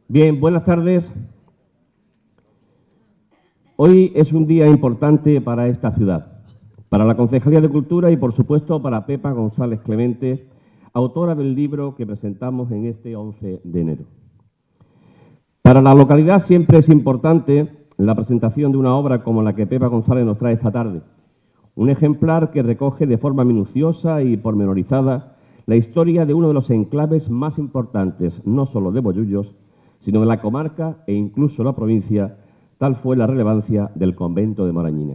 Bien, buenas tardes. Hoy es un día importante para esta ciudad, para la Concejalía de Cultura y, por supuesto, para Pepa González Clemente, autora del libro que presentamos en este 11 de enero. Para la localidad siempre es importante la presentación de una obra como la que Pepa González nos trae esta tarde. Un ejemplar que recoge de forma minuciosa y pormenorizada la historia de uno de los enclaves más importantes, no solo de Bollullos, sino de la comarca e incluso la provincia. Tal fue la relevancia del convento de Morañina.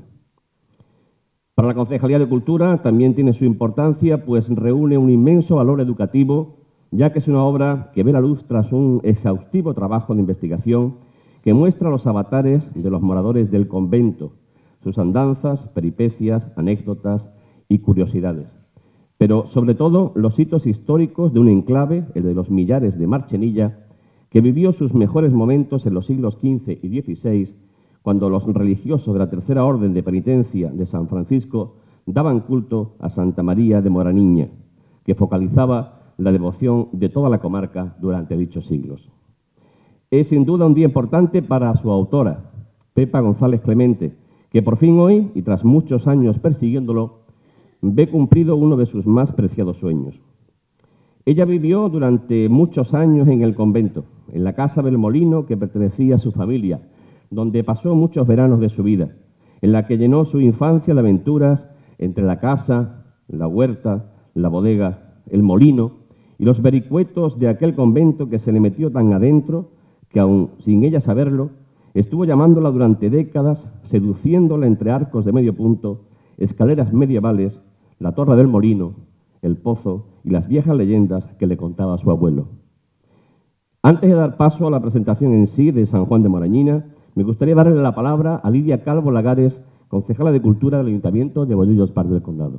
Para la Concejalía de Cultura también tiene su importancia, pues reúne un inmenso valor educativo, ya que es una obra que ve la luz tras un exhaustivo trabajo de investigación que muestra los avatares de los moradores del convento, sus andanzas, peripecias, anécdotas y curiosidades. Pero, sobre todo, los hitos históricos de un enclave, el de los Millares de Marchenilla, que vivió sus mejores momentos en los siglos XV y XVI, cuando los religiosos de la Tercera Orden de Penitencia de San Francisco daban culto a Santa María de Moraniña, que focalizaba la devoción de toda la comarca durante dichos siglos. Es sin duda un día importante para su autora, Pepa González Clemente, que por fin hoy, y tras muchos años persiguiéndolo, ve cumplido uno de sus más preciados sueños. Ella vivió durante muchos años en el convento, en la casa del molino que pertenecía a su familia, donde pasó muchos veranos de su vida, en la que llenó su infancia de aventuras entre la casa, la huerta, la bodega, el molino y los vericuetos de aquel convento que se le metió tan adentro que, aun sin ella saberlo, estuvo llamándola durante décadas, seduciéndola entre arcos de medio punto, escaleras medievales, la torre del molino, el pozo y las viejas leyendas que le contaba su abuelo. Antes de dar paso a la presentación en sí de San Juan de Morañina, me gustaría darle la palabra a Lidia Calvo Lagares, concejala de Cultura del Ayuntamiento de Bollullos Par del Condado.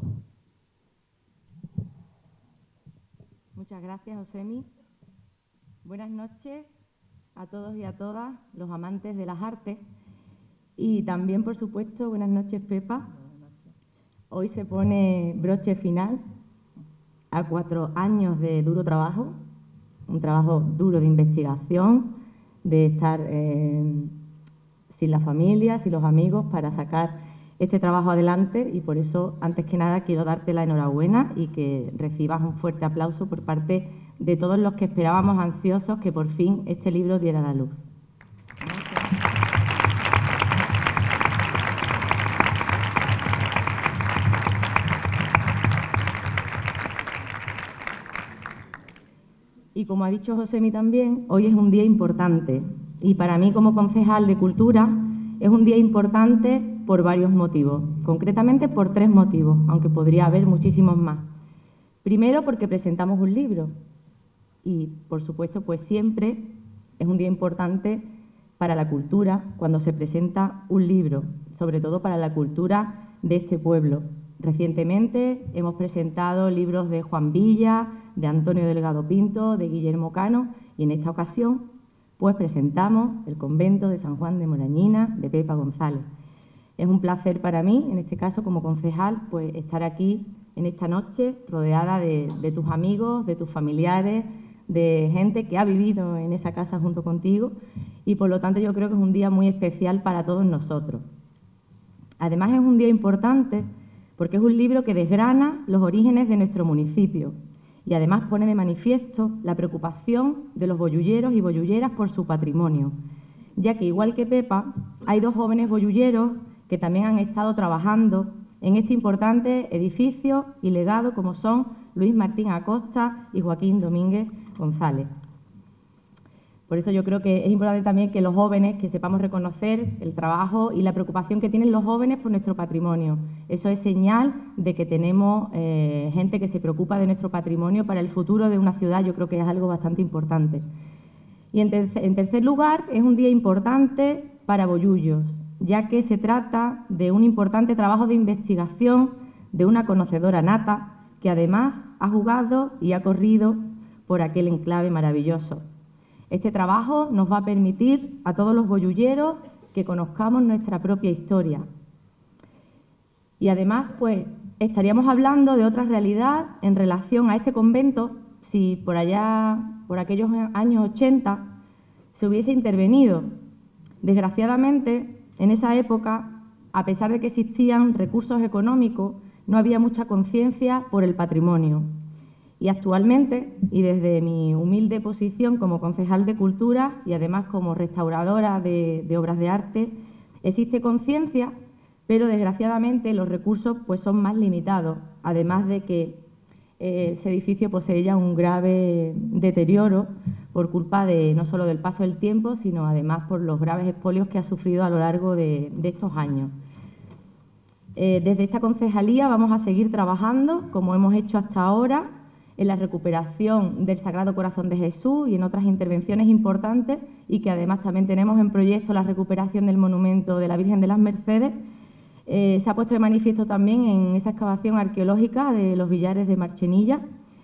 Muchas gracias, Josemi. Buenas noches a todos y a todas los amantes de las artes y también, por supuesto, buenas noches, Pepa. Hoy se pone broche final a 4 años de duro trabajo, un trabajo duro de investigación, de estar sin la familia, sin los amigos, para sacar este trabajo adelante, y por eso, antes que nada, quiero darte la enhorabuena y que recibas un fuerte aplauso por parte de todos los que esperábamos ansiosos que por fin este libro diera la luz. Y como ha dicho Josemi también, hoy es un día importante y para mí como concejal de Cultura es un día importante por varios motivos, concretamente por 3 motivos, aunque podría haber muchísimos más. Primero, porque presentamos un libro y, por supuesto, pues siempre es un día importante para la cultura cuando se presenta un libro, sobre todo para la cultura de este pueblo. Recientemente hemos presentado libros de Juan Villa, de Antonio Delgado Pinto, de Guillermo Cano, y en esta ocasión pues presentamos El convento de San Juan de Morañina, de Pepa González. Es un placer para mí, en este caso como concejal, pues estar aquí en esta noche rodeada de tus amigos, de tus familiares, de gente que ha vivido en esa casa junto contigo, y por lo tanto yo creo que es un día muy especial para todos nosotros. Además es un día importante porque es un libro que desgrana los orígenes de nuestro municipio y además pone de manifiesto la preocupación de los bollulleros y bollulleras por su patrimonio, ya que, igual que Pepa, hay 2 jóvenes bollulleros que también han estado trabajando en este importante edificio y legado, como son Luis Martín Acosta y Joaquín Domínguez González. Por eso yo creo que es importante también que los jóvenes, que sepamos reconocer el trabajo y la preocupación que tienen los jóvenes por nuestro patrimonio. Eso es señal de que tenemos gente que se preocupa de nuestro patrimonio para el futuro de una ciudad. Yo creo que es algo bastante importante. Y en tercer lugar, es un día importante para Bollullos, ya que se trata de un importante trabajo de investigación de una conocedora nata que además ha jugado y ha corrido por aquel enclave maravilloso. Este trabajo nos va a permitir a todos los bollulleros que conozcamos nuestra propia historia. Y además, pues, estaríamos hablando de otra realidad en relación a este convento si por allá, por aquellos años 80, se hubiese intervenido. Desgraciadamente, en esa época, a pesar de que existían recursos económicos, no había mucha conciencia por el patrimonio. Y actualmente, y desde mi humilde posición como concejal de Cultura y además como restauradora de obras de arte, existe conciencia, pero desgraciadamente los recursos pues, son más limitados, además de que ese edificio posee ya un grave deterioro por culpa de no solo del paso del tiempo, sino además por los graves expolios que ha sufrido a lo largo de estos años. Desde esta concejalía vamos a seguir trabajando, como hemos hecho hasta ahora, en la recuperación del Sagrado Corazón de Jesús y en otras intervenciones importantes, y que además también tenemos en proyecto la recuperación del monumento de la Virgen de las Mercedes. Se ha puesto de manifiesto también en esa excavación arqueológica de los Villares de Marchenilla.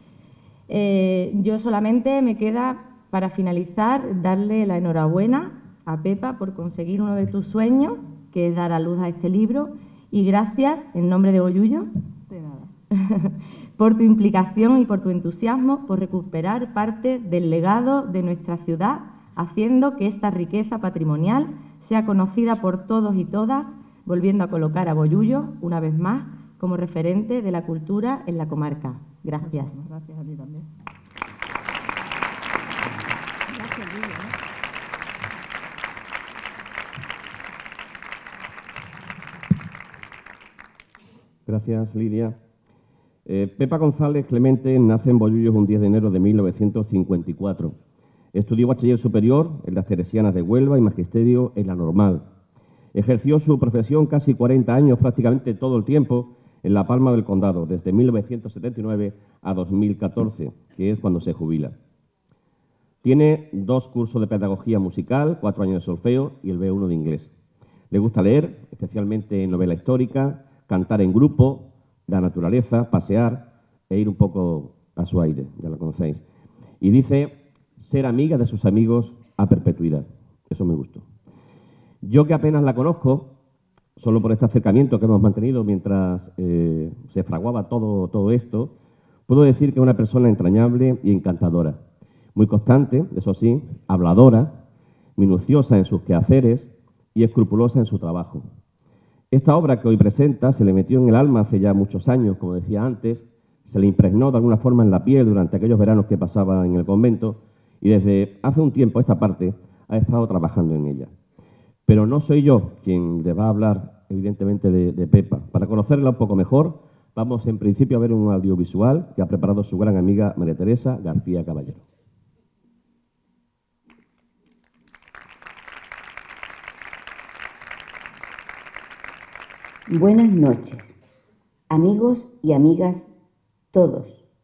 Yo solamente me queda, para finalizar, darle la enhorabuena a Pepa por conseguir uno de tus sueños, que es dar a luz a este libro, y gracias, en nombre de Bollullo, De nada. por tu implicación y por tu entusiasmo por recuperar parte del legado de nuestra ciudad, haciendo que esta riqueza patrimonial sea conocida por todos y todas, volviendo a colocar a Bollullo, una vez más, como referente de la cultura en la comarca. Gracias. Gracias a ti también. Gracias, Lidia, ¿no? Gracias, Lidia. Pepa González Clemente nace en Bollullos un 10 de enero de 1954. Estudió bachiller superior en las Teresianas de Huelva y magisterio en la Normal. Ejerció su profesión casi 40 años, prácticamente todo el tiempo, en La Palma del Condado, desde 1979 a 2014, que es cuando se jubila. Tiene 2 cursos de pedagogía musical, 4 años de solfeo y el B1 de inglés. Le gusta leer, especialmente novela histórica, cantar en grupo, la naturaleza, pasear e ir un poco a su aire, ya lo conocéis. Y dice ser amiga de sus amigos a perpetuidad. Eso me gustó. Yo, que apenas la conozco, solo por este acercamiento que hemos mantenido mientras se fraguaba todo esto, puedo decir que es una persona entrañable y encantadora. Muy constante, eso sí, habladora, minuciosa en sus quehaceres y escrupulosa en su trabajo. Esta obra que hoy presenta se le metió en el alma hace ya muchos años, como decía antes, se le impregnó de alguna forma en la piel durante aquellos veranos que pasaba en el convento y desde hace un tiempo a esta parte ha estado trabajando en ella. Pero no soy yo quien le va a hablar, evidentemente, de Pepa. Para conocerla un poco mejor, vamos en principio a ver un audiovisual que ha preparado su gran amiga María Teresa García Caballero. Buenas noches, amigos y amigas todos.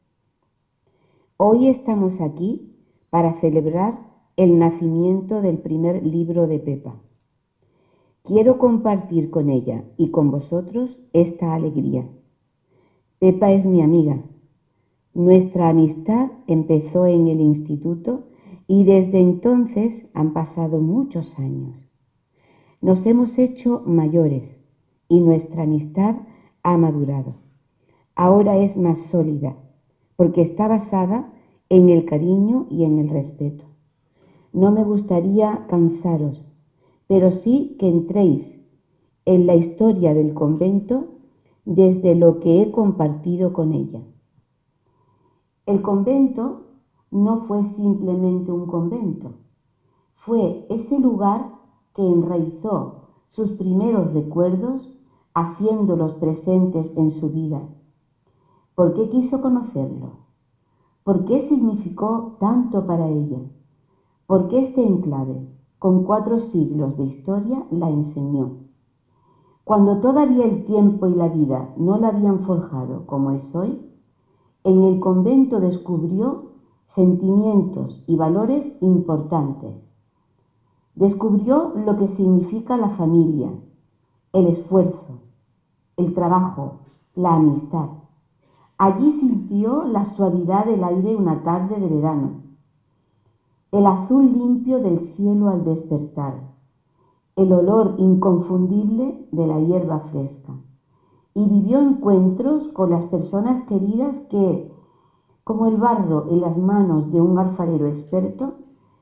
Hoy estamos aquí para celebrar el nacimiento del primer libro de Pepa. Quiero compartir con ella y con vosotros esta alegría. Pepa es mi amiga. Nuestra amistad empezó en el instituto y desde entonces han pasado muchos años. Nos hemos hecho mayores y nuestra amistad ha madurado. Ahora es más sólida porque está basada en el cariño y en el respeto. No me gustaría cansaros, pero sí que entréis en la historia del convento desde lo que he compartido con ella. El convento no fue simplemente un convento, fue ese lugar que enraizó sus primeros recuerdos haciéndolos presentes en su vida. ¿Por qué quiso conocerlo? ¿Por qué significó tanto para ella? ¿Por qué este enclave, con 4 siglos de historia, la enseñó? Cuando todavía el tiempo y la vida no la habían forjado como es hoy, en el convento descubrió sentimientos y valores importantes. Descubrió lo que significa la familia, el esfuerzo, el trabajo, la amistad. Allí sintió la suavidad del aire una tarde de verano, el azul limpio del cielo al despertar, el olor inconfundible de la hierba fresca, y vivió encuentros con las personas queridas que, como el barro en las manos de un alfarero experto,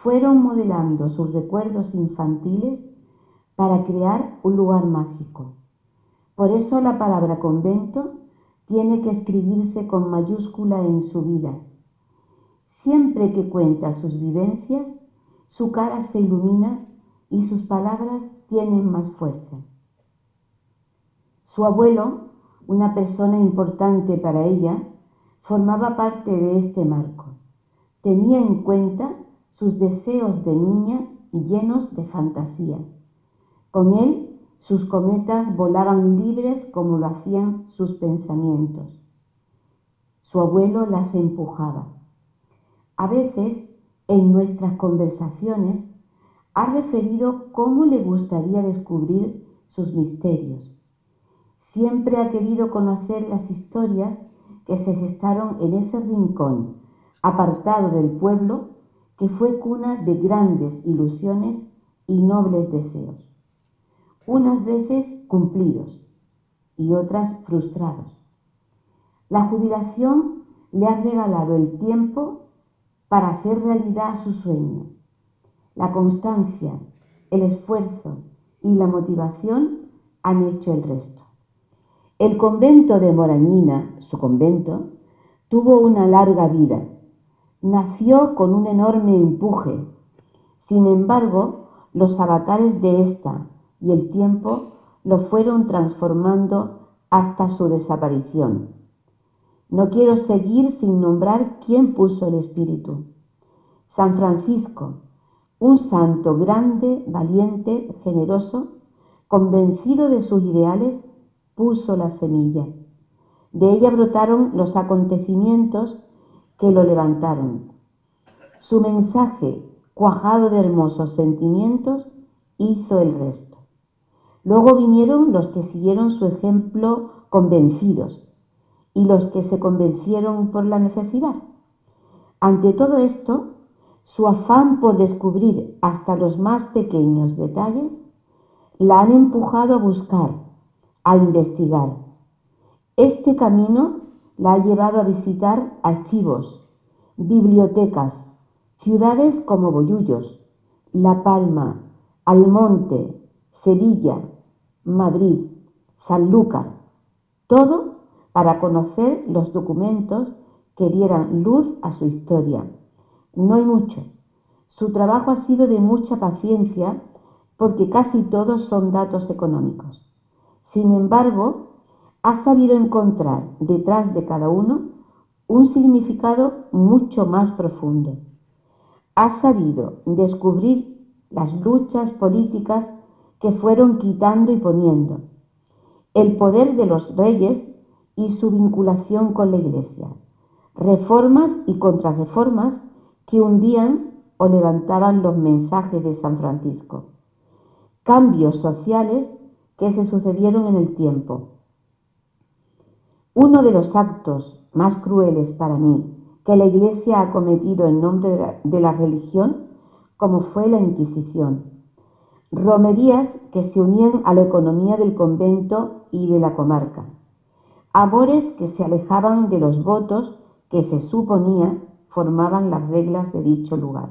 fueron modelando sus recuerdos infantiles para crear un lugar mágico. Por eso la palabra convento tiene que escribirse con mayúscula en su vida. Siempre que cuenta sus vivencias, su cara se ilumina y sus palabras tienen más fuerza. Su abuelo, una persona importante para ella, formaba parte de este marco. Tenía en cuenta sus deseos de niña llenos de fantasía. Con él, sus cometas volaban libres como lo hacían sus pensamientos. Su abuelo las empujaba. A veces, en nuestras conversaciones, ha referido cómo le gustaría descubrir sus misterios. Siempre ha querido conocer las historias que se gestaron en ese rincón apartado del pueblo que fue cuna de grandes ilusiones y nobles deseos, unas veces cumplidos y otras frustrados. La jubilación le ha regalado el tiempo para hacer realidad su sueño. La constancia, el esfuerzo y la motivación han hecho el resto. El convento de Morañina, su convento, tuvo una larga vida. Nació con un enorme empuje. Sin embargo, los avatares de esta y el tiempo lo fueron transformando hasta su desaparición. No quiero seguir sin nombrar quién puso el espíritu. San Francisco, un santo grande, valiente, generoso, convencido de sus ideales, puso la semilla. De ella brotaron los acontecimientos que lo levantaron. Su mensaje, cuajado de hermosos sentimientos, hizo el resto. Luego vinieron los que siguieron su ejemplo convencidos y los que se convencieron por la necesidad. Ante todo esto, su afán por descubrir hasta los más pequeños detalles la han empujado a buscar, a investigar. Este camino la ha llevado a visitar archivos, bibliotecas, ciudades como Bollullos, La Palma, Almonte, Sevilla, Madrid, Sanlúcar, todo para conocer los documentos que dieran luz a su historia. No hay mucho. Su trabajo ha sido de mucha paciencia porque casi todos son datos económicos. Sin embargo, ha sabido encontrar detrás de cada uno un significado mucho más profundo. Ha sabido descubrir las luchas políticas que fueron quitando y poniendo, el poder de los reyes y su vinculación con la Iglesia, reformas y contrarreformas que hundían o levantaban los mensajes de San Francisco, cambios sociales que se sucedieron en el tiempo. Uno de los actos más crueles para mí que la Iglesia ha cometido en nombre de la religión, como fue la Inquisición. Romerías que se unían a la economía del convento y de la comarca. Amores que se alejaban de los votos que se suponía formaban las reglas de dicho lugar.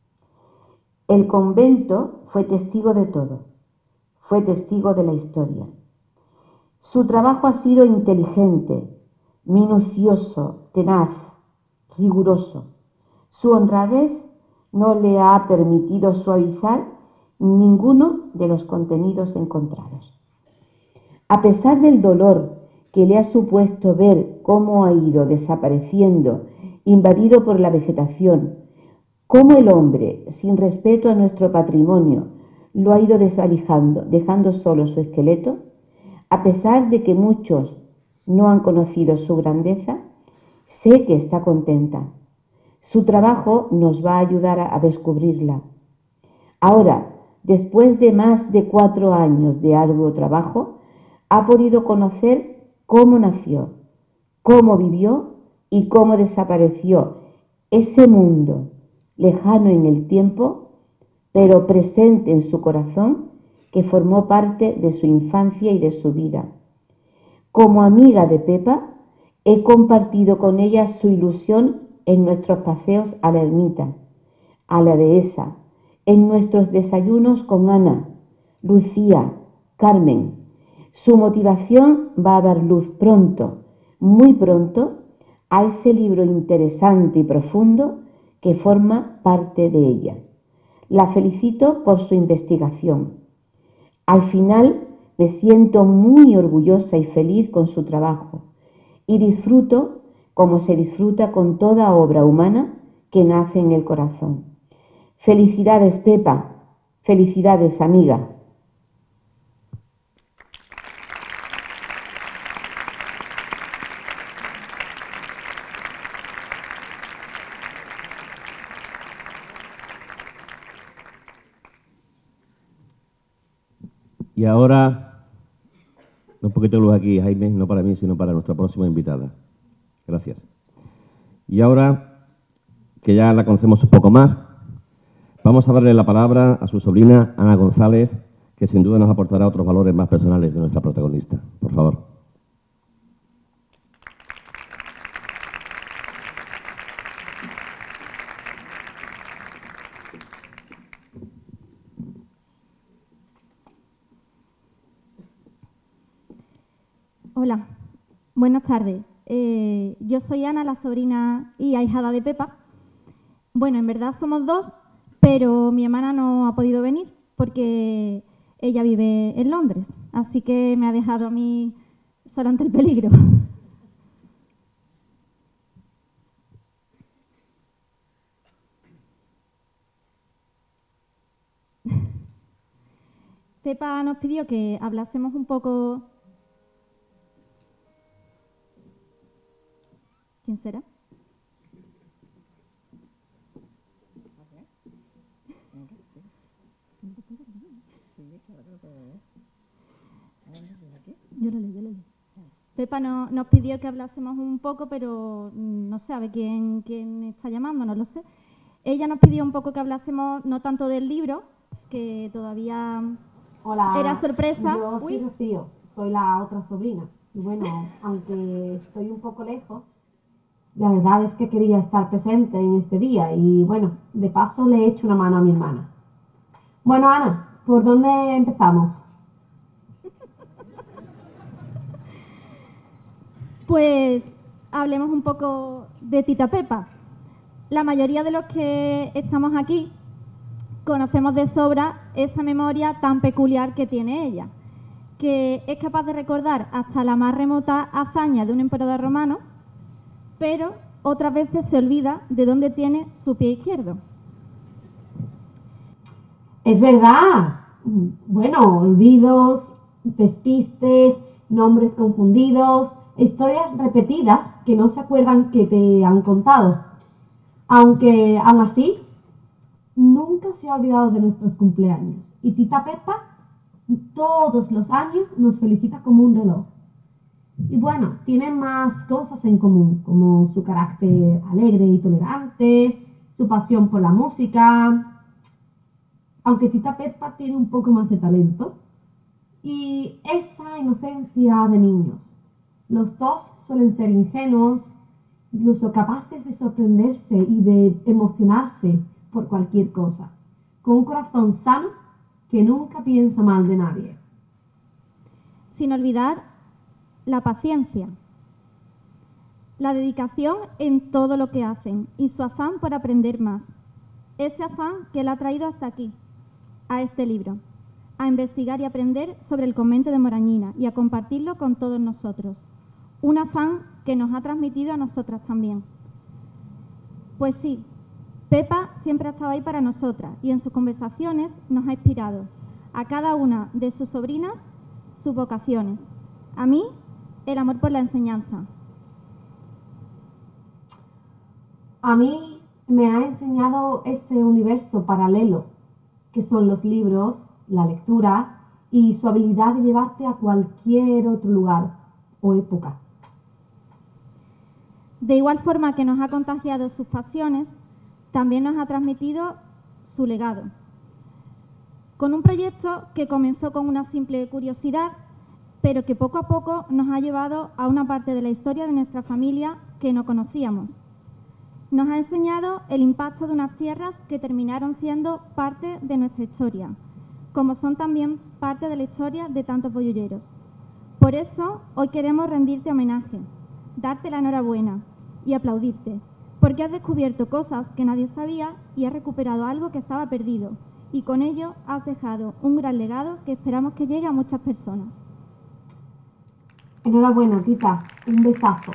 El convento fue testigo de todo, fue testigo de la historia. Su trabajo ha sido inteligente, minucioso, tenaz, riguroso. Su honradez no le ha permitido suavizar ninguno de los contenidos encontrados. A pesar del dolor que le ha supuesto ver cómo ha ido desapareciendo, invadido por la vegetación, cómo el hombre, sin respeto a nuestro patrimonio, lo ha ido desvalijando, dejando solo su esqueleto, a pesar de que muchos no han conocido su grandeza, sé que está contenta. Su trabajo nos va a ayudar a descubrirla. Ahora, después de más de 4 años de arduo trabajo, ha podido conocer cómo nació, cómo vivió y cómo desapareció ese mundo lejano en el tiempo, pero presente en su corazón, que formó parte de su infancia y de su vida. Como amiga de Pepa, he compartido con ella su ilusión en nuestros paseos a la ermita, a la dehesa, en nuestros desayunos con Ana, Lucía, Carmen. Su motivación va a dar luz pronto, muy pronto, a ese libro interesante y profundo que forma parte de ella. La felicito por su investigación. Al final me siento muy orgullosa y feliz con su trabajo y disfruto como se disfruta con toda obra humana que nace en el corazón. Felicidades, Pepa. Felicidades, amiga. Y ahora, un poquito de luz aquí, Jaime, no para mí, sino para nuestra próxima invitada. Gracias. Y ahora, que ya la conocemos un poco más, vamos a darle la palabra a su sobrina Ana González, que sin duda nos aportará otros valores más personales de nuestra protagonista. Por favor. Hola, buenas tardes. Yo soy Ana, la sobrina y ahijada de Pepa. Bueno, en verdad somos dos, pero mi hermana no ha podido venir porque ella vive en Londres, así que me ha dejado a mí sola ante el peligro. Pepa nos pidió que hablásemos un poco... ¿Quién será? Yo lo leo. Pepa nos pidió que hablásemos un poco, pero no sabe quién está llamando, no lo sé. Ella nos pidió un poco que hablásemos no tanto del libro, que todavía era sorpresa. Yo soy Rocío, soy la otra sobrina. Y bueno, aunque estoy un poco lejos, la verdad es que quería estar presente en este día y bueno, de paso le he hecho una mano a mi hermana. Bueno, Ana, ¿por dónde empezamos? Pues hablemos un poco de Tita Pepa. La mayoría de los que estamos aquí conocemos de sobra esa memoria tan peculiar que tiene ella, que es capaz de recordar hasta la más remota hazaña de un emperador romano, pero otras veces se olvida de dónde tiene su pie izquierdo. Es verdad. Bueno, olvidos, despistes, nombres confundidos, historias repetidas que no se acuerdan que te han contado. Aunque aún así, nunca se ha olvidado de nuestros cumpleaños. Y Tita Pepa todos los años nos felicita como un reloj. Y bueno, tienen más cosas en común, como su carácter alegre y tolerante, su pasión por la música, aunque Tita Pepa tiene un poco más de talento, y esa inocencia de niños. Los dos suelen ser ingenuos, incluso capaces de sorprenderse y de emocionarse por cualquier cosa, con un corazón sano que nunca piensa mal de nadie. Sin olvidar la paciencia, la dedicación en todo lo que hacen y su afán por aprender más. Ese afán que la ha traído hasta aquí, a este libro, a investigar y aprender sobre el convento de Morañina y a compartirlo con todos nosotros. Un afán que nos ha transmitido a nosotras también. Pues sí, Pepa siempre ha estado ahí para nosotras y en sus conversaciones nos ha inspirado a cada una de sus sobrinas sus vocaciones. A mí, el amor por la enseñanza. A mí me ha enseñado ese universo paralelo que son los libros, la lectura y su habilidad de llevarte a cualquier otro lugar o época. De igual forma que nos ha contagiado sus pasiones, también nos ha transmitido su legado. Con un proyecto que comenzó con una simple curiosidad, pero que poco a poco nos ha llevado a una parte de la historia de nuestra familia que no conocíamos. Nos ha enseñado el impacto de unas tierras que terminaron siendo parte de nuestra historia, como son también parte de la historia de tantos boyulleros. Por eso, hoy queremos rendirte homenaje, darte la enhorabuena y aplaudirte, porque has descubierto cosas que nadie sabía y has recuperado algo que estaba perdido, y con ello has dejado un gran legado que esperamos que llegue a muchas personas. Enhorabuena, Tita. Un besazo.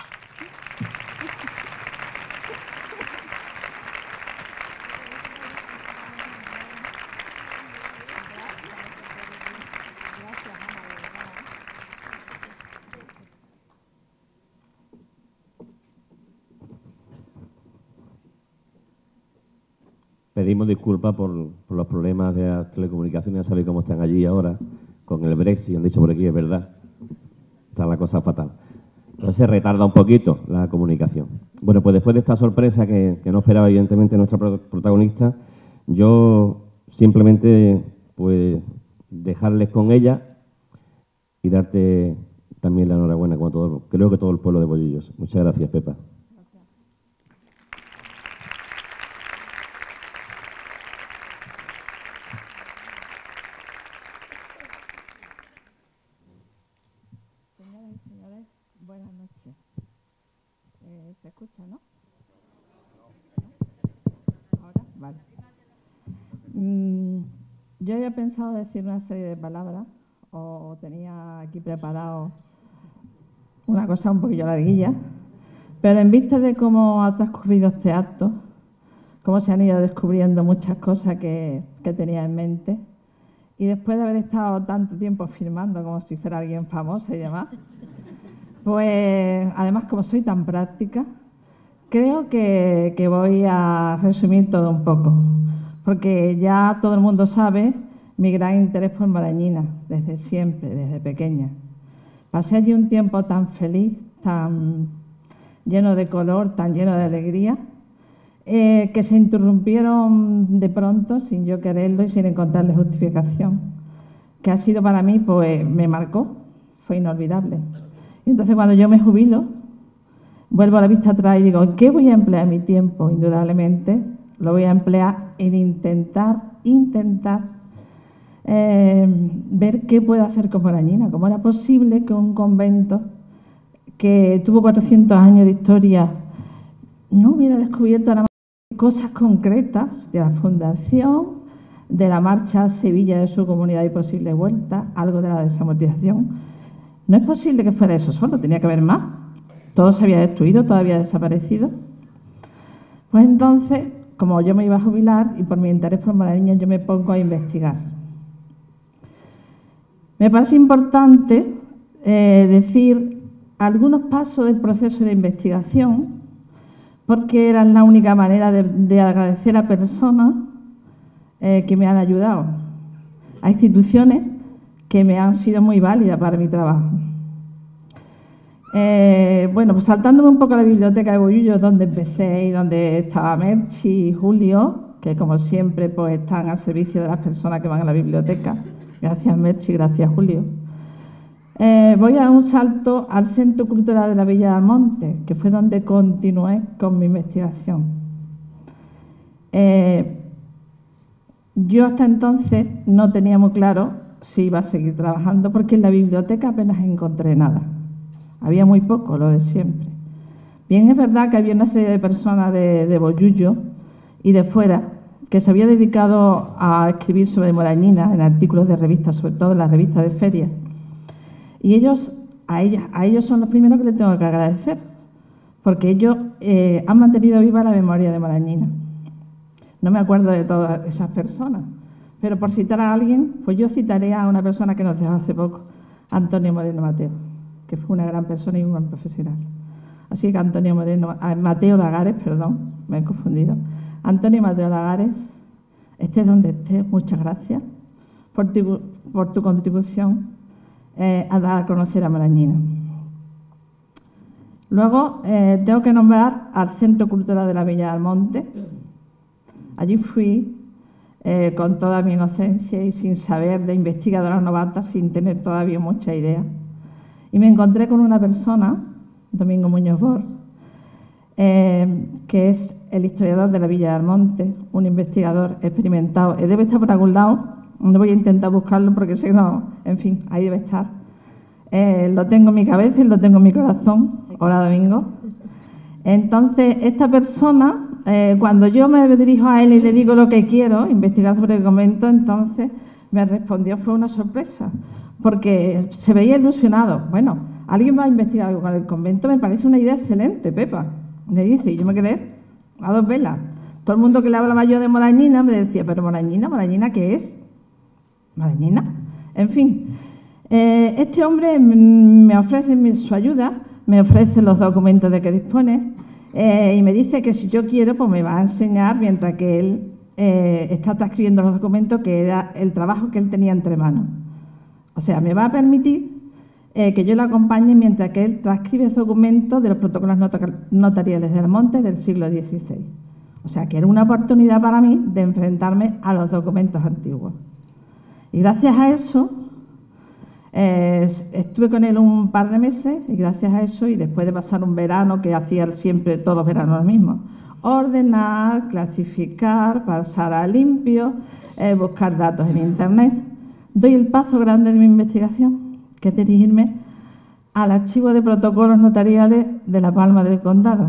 Pedimos disculpas por los problemas de las telecomunicaciones, ya sabéis cómo están allí ahora, con el Brexit, han dicho por aquí, es verdad, está la cosa fatal. Entonces se retarda un poquito la comunicación. Bueno, pues después de esta sorpresa que no esperaba evidentemente nuestra protagonista, yo simplemente pues dejarles con ella y darte también la enhorabuena, como todo, creo que todo el pueblo de Bollullos. Muchas gracias, Pepa. Señoras y señores, buenas noches. ¿Se escucha, no? ¿Ahora? Vale. Yo había pensado decir una serie de palabras, o tenía aquí preparado una cosa un poquillo larguilla, pero en vista de cómo ha transcurrido este acto, cómo se han ido descubriendo muchas cosas que tenía en mente, y después de haber estado tanto tiempo filmando como si fuera alguien famoso y demás, pues además como soy tan práctica, creo que voy a resumir todo un poco, porque ya todo el mundo sabe mi gran interés por Morañina, desde siempre, desde pequeña. Pasé allí un tiempo tan feliz, tan lleno de color, tan lleno de alegría, que se interrumpieron de pronto, sin yo quererlo y sin encontrarle justificación, que ha sido para mí, pues me marcó, fue inolvidable. Y entonces cuando yo me jubilo, vuelvo a la vista atrás y digo, ¿en qué voy a emplear mi tiempo? Indudablemente lo voy a emplear en intentar ver qué puedo hacer con Morañina. ¿Cómo era posible que un convento que tuvo 400 años de historia no hubiera descubierto nada más cosas concretas de la fundación, de la marcha a Sevilla de su comunidad y posible vuelta, algo de la desamortización? No es posible que fuera eso solo, tenía que haber más. Todo se había destruido, todo había desaparecido. Pues entonces, como yo me iba a jubilar y por mi interés por Morañina, yo me pongo a investigar. Me parece importante decir algunos pasos del proceso de investigación, porque eran la única manera de agradecer a personas que me han ayudado, a instituciones que me han sido muy válidas para mi trabajo. Bueno, pues saltándome un poco a la biblioteca de Bollullos, donde empecé y donde estaba Merchi y Julio, que como siempre pues están al servicio de las personas que van a la biblioteca. Gracias Merchi, gracias Julio. Voy a dar un salto al Centro Cultural de la Villa de Almonte, que fue donde continué con mi investigación. Yo hasta entonces no tenía muy claro si iba a seguir trabajando, porque en la biblioteca apenas encontré nada. Había muy poco, lo de siempre. Bien, es verdad que había una serie de personas de Bollullos y de fuera que se había dedicado a escribir sobre Morañina en artículos de revistas, sobre todo en las revistas de feria. Y a ellos son los primeros que les tengo que agradecer, porque ellos han mantenido viva la memoria de Morañina. No me acuerdo de todas esas personas, pero por citar a alguien, pues yo citaré a una persona que nos dejó hace poco, Antonio Moreno Mateo, que fue una gran persona y un gran profesional. Así que Mateo Lagares, perdón, me he confundido. Antonio Mateo Lagares, estés donde estés, muchas gracias por tu contribución a dar a conocer a Morañina. Luego tengo que nombrar al Centro Cultural de la Villa de Almonte. Allí fui con toda mi inocencia y sin saber, de investigadora novata, sin tener todavía mucha idea. Y me encontré con una persona, Domingo Muñoz Bor, que es el historiador de la Villa de Almonte, un investigador experimentado. Debe estar por algún lado, no voy a intentar buscarlo porque sé que no, en fin, ahí debe estar. Lo tengo en mi cabeza y lo tengo en mi corazón. Hola, Domingo. Entonces, esta persona, cuando yo me dirijo a él y le digo lo que quiero, investigar sobre el convento, entonces me respondió, fue una sorpresa, porque se veía ilusionado. Bueno, alguien va a investigar algo con el convento, me parece una idea excelente, Pepa. Me dice, y yo me quedé a dos velas. Todo el mundo que le hablaba yo de Morañina me decía, pero ¿Morañina qué es? ¿Morañina? En fin, este hombre me ofrece su ayuda, me ofrece los documentos de que dispone y me dice que si yo quiero, pues me va a enseñar mientras que él está transcribiendo los documentos, que era el trabajo que él tenía entre manos. O sea, me va a permitir que yo le acompañe mientras que él transcribe documentos de los protocolos notariales de Almonte del siglo XVI. O sea, que era una oportunidad para mí de enfrentarme a los documentos antiguos. Y gracias a eso, estuve con él un par de meses y gracias a eso, y después de pasar un verano, que hacía siempre todos los veranos lo mismo, ordenar, clasificar, pasar a limpio, buscar datos en Internet, doy el paso grande de mi investigación, que es dirigirme al archivo de protocolos notariales de La Palma del Condado.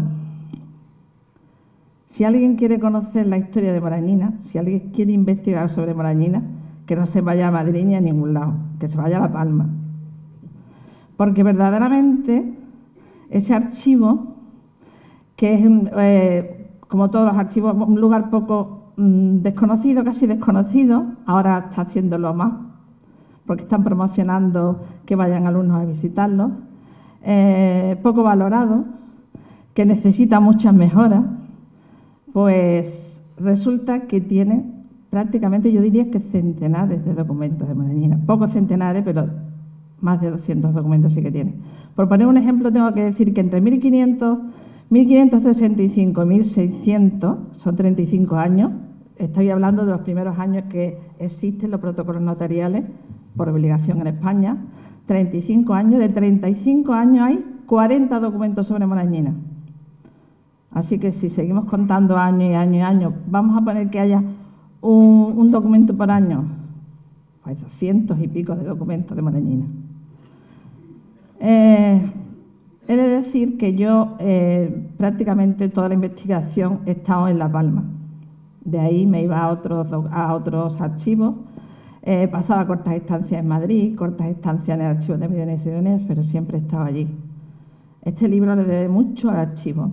Si alguien quiere conocer la historia de Morañina, si alguien quiere investigar sobre Morañina, que no se vaya a Madrid ni a ningún lado, que se vaya a La Palma. Porque verdaderamente ese archivo, que es, como todos los archivos, un lugar poco desconocido, casi desconocido, ahora está haciéndolo más, porque están promocionando que vayan alumnos a visitarlo, poco valorado, que necesita muchas mejoras, pues resulta que tiene prácticamente, yo diría que centenares de documentos de Morañina. Pocos centenares, pero más de 200 documentos sí que tiene. Por poner un ejemplo, tengo que decir que entre 1565 y 1600, son 35 años, estoy hablando de los primeros años que existen los protocolos notariales por obligación en España, 35 años, de 35 años hay 40 documentos sobre Morañina. Así que si seguimos contando años y años y años, vamos a poner que haya un documento por año, pues 200 y pico de documentos de Morañina. He de decir que yo prácticamente toda la investigación he estado en La Palma. De ahí me iba a otros archivos, pasaba cortas estancias en Madrid, cortas estancias en el archivo de Misiones y Dones, pero siempre he estado allí. Este libro le debe mucho al archivo.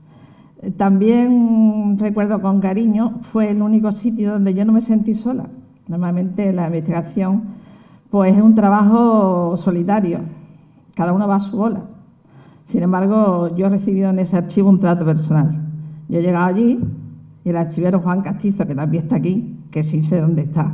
También recuerdo con cariño, fue el único sitio donde yo no me sentí sola. Normalmente la investigación pues es un trabajo solitario, cada uno va a su bola. Sin embargo, yo he recibido en ese archivo un trato personal. Yo he llegado allí y el archivero Juan Castizo, que también está aquí, que sí sé dónde está.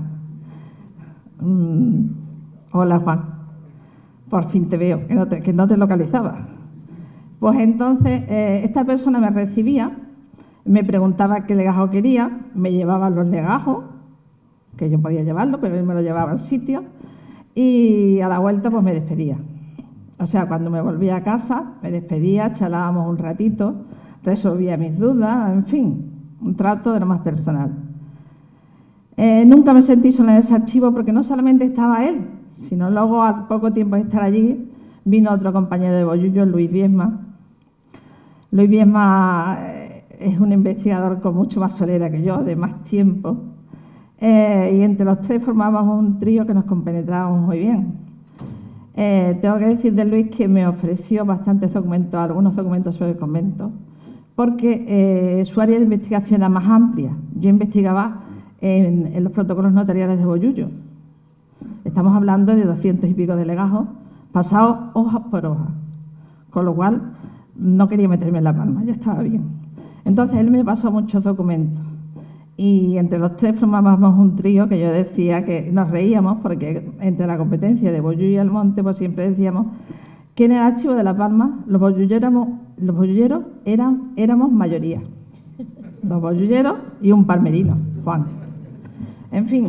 Hola, Juan, por fin te veo, que no te localizaba. Pues entonces esta persona me recibía, me preguntaba qué legajo quería, me llevaba los legajos, que yo podía llevarlo, pero él me lo llevaba al sitio, y a la vuelta pues me despedía. O sea, cuando me volvía a casa, me despedía, charlábamos un ratito, resolvía mis dudas, en fin, un trato de lo más personal. Nunca me sentí sola en ese archivo porque no solamente estaba él, sino luego a poco tiempo de estar allí, vino otro compañero de Bollullo, Luis Viesma. Luis Viesma es un investigador con mucho más solera que yo, de más tiempo, y entre los tres formábamos un trío que nos compenetrábamos muy bien. Tengo que decir de Luis que me ofreció bastantes documentos, algunos documentos sobre el convento, porque su área de investigación era más amplia. Yo investigaba en los protocolos notariales de Bollullo. Estamos hablando de 200 y pico de legajos, pasados hoja por hoja, con lo cual no quería meterme en La Palma, ya estaba bien. Entonces él me pasó muchos documentos y entre los tres formábamos un trío que yo decía que nos reíamos porque entre la competencia de Bollullo y Almonte pues siempre decíamos que en el archivo de La Palma los bollulleros éramos mayoría. Dos bollulleros y un palmerino, Juan. En fin,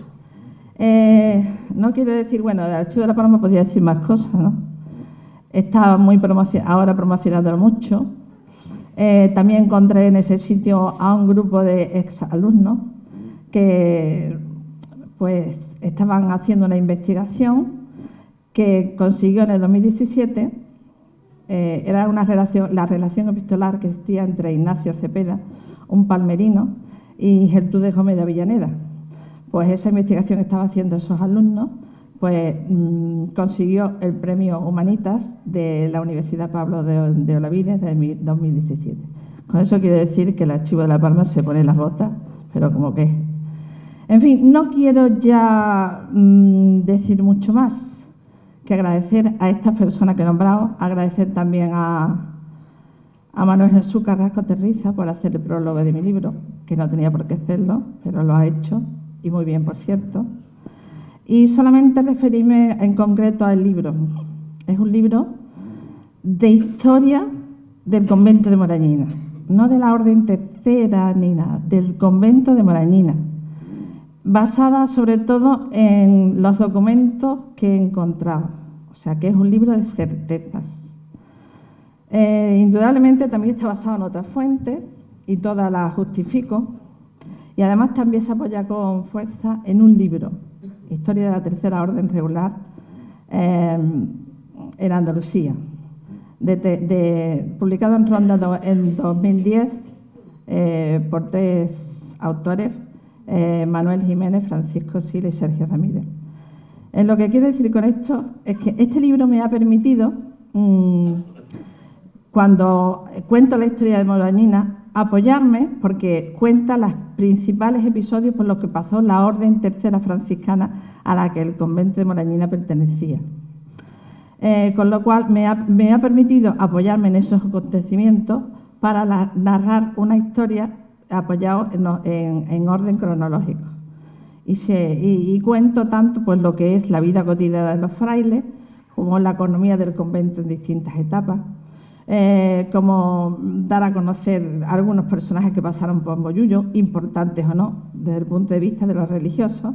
no quiero decir, bueno, del archivo de La Palma podría decir más cosas, ¿no? Está muy ahora promocionándolo mucho. También encontré en ese sitio a un grupo de exalumnos que pues estaban haciendo una investigación que consiguió en el 2017. Era la relación epistolar que existía entre Ignacio Cepeda, un palmerino, y Gertrude Gómez de Avellaneda. Pues esa investigación que estaban haciendo esos alumnos, pues consiguió el premio Humanitas de la Universidad Pablo de Olavide de 2017. Con eso quiero decir que el Archivo de La Palma se pone las botas, pero como que... En fin, no quiero ya decir mucho más que agradecer a estas personas que he nombrado, agradecer también a Manuel Jesús Carrasco Terriza por hacer el prólogo de mi libro, que no tenía por qué hacerlo, pero lo ha hecho, y muy bien, por cierto. Y solamente referirme en concreto al libro. Es un libro de historia del convento de Morañina, no de la Orden Tercera ni nada, del convento de Morañina, basada sobre todo en los documentos que he encontrado. O sea, que es un libro de certezas. Indudablemente también está basado en otras fuentes y todas las justifico. Y además también se apoya con fuerza en un libro, Historia de la Tercera Orden Regular en Andalucía, publicado en Ronda en 2010 por tres autores, Manuel Jiménez, Francisco Sila y Sergio Ramírez. Lo que quiero decir con esto es que este libro me ha permitido, cuando cuento la historia de Morañina, apoyarme porque cuenta los principales episodios por los que pasó la Orden Tercera Franciscana a la que el convento de Morañina pertenecía. Con lo cual me ha permitido apoyarme en esos acontecimientos para narrar una historia apoyado en orden cronológico. Y cuento tanto pues lo que es la vida cotidiana de los frailes, como la economía del convento en distintas etapas, como dar a conocer algunos personajes que pasaron por Moyullo, importantes o no, desde el punto de vista de los religiosos,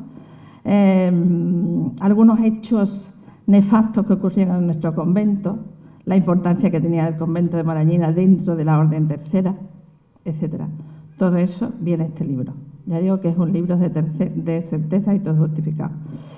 algunos hechos nefastos que ocurrieron en nuestro convento, la importancia que tenía el convento de Morañina dentro de la Orden Tercera, etcétera. Todo eso viene en este libro. Ya digo que es un libro de certeza y todo justificado.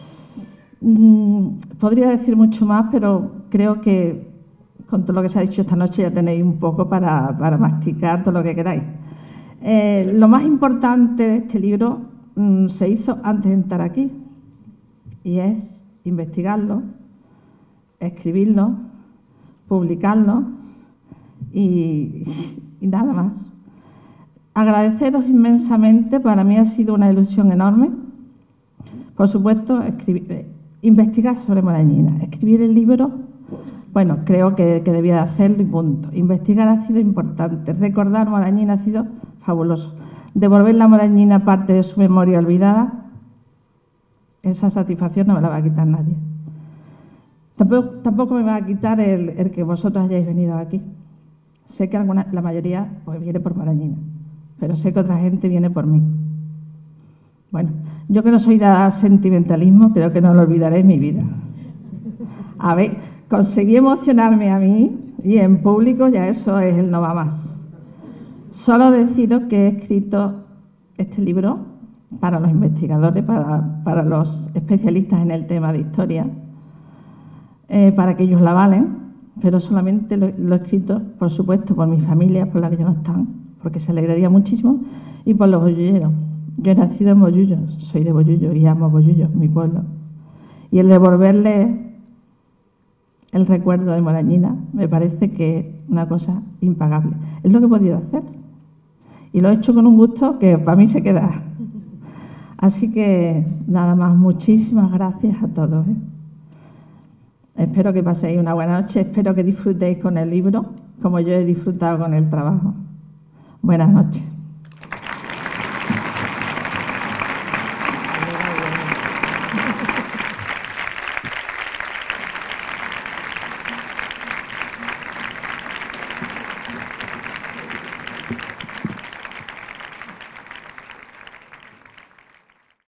Podría decir mucho más, pero creo que con todo lo que se ha dicho esta noche ya tenéis un poco para masticar todo lo que queráis. Lo más importante de este libro se hizo antes de entrar aquí, y es investigarlo, escribirlo, publicarlo y nada más. Agradeceros inmensamente, para mí ha sido una ilusión enorme. Por supuesto, investigar sobre Morañina, escribir el libro, bueno, creo que debía de hacerlo y punto. Investigar ha sido importante, recordar Morañina ha sido fabuloso. Devolver la Morañina parte de su memoria olvidada, esa satisfacción no me la va a quitar nadie. Tampoco me va a quitar el que vosotros hayáis venido aquí. Sé que la mayoría pues viene por Morañina, pero sé que otra gente viene por mí. Bueno, yo que no soy de sentimentalismo, creo que no lo olvidaré en mi vida. A ver, conseguí emocionarme a mí y en público ya eso es el no va más. Solo deciros que he escrito este libro para los investigadores, para los especialistas en el tema de historia, para que ellos la avalen, pero solamente lo he escrito, por supuesto, por mi familia, por la que ya no están, porque se alegraría muchísimo, y por los bollulleros. Yo he nacido en Moyullo, soy de Moyullo y amo Moyullo, mi pueblo. Y el devolverle el recuerdo de Morañina me parece que es una cosa impagable. Es lo que he podido hacer. Y lo he hecho con un gusto que para mí se queda. Así que nada más, muchísimas gracias a todos. Espero que paséis una buena noche, espero que disfrutéis con el libro, como yo he disfrutado con el trabajo. Buenas noches.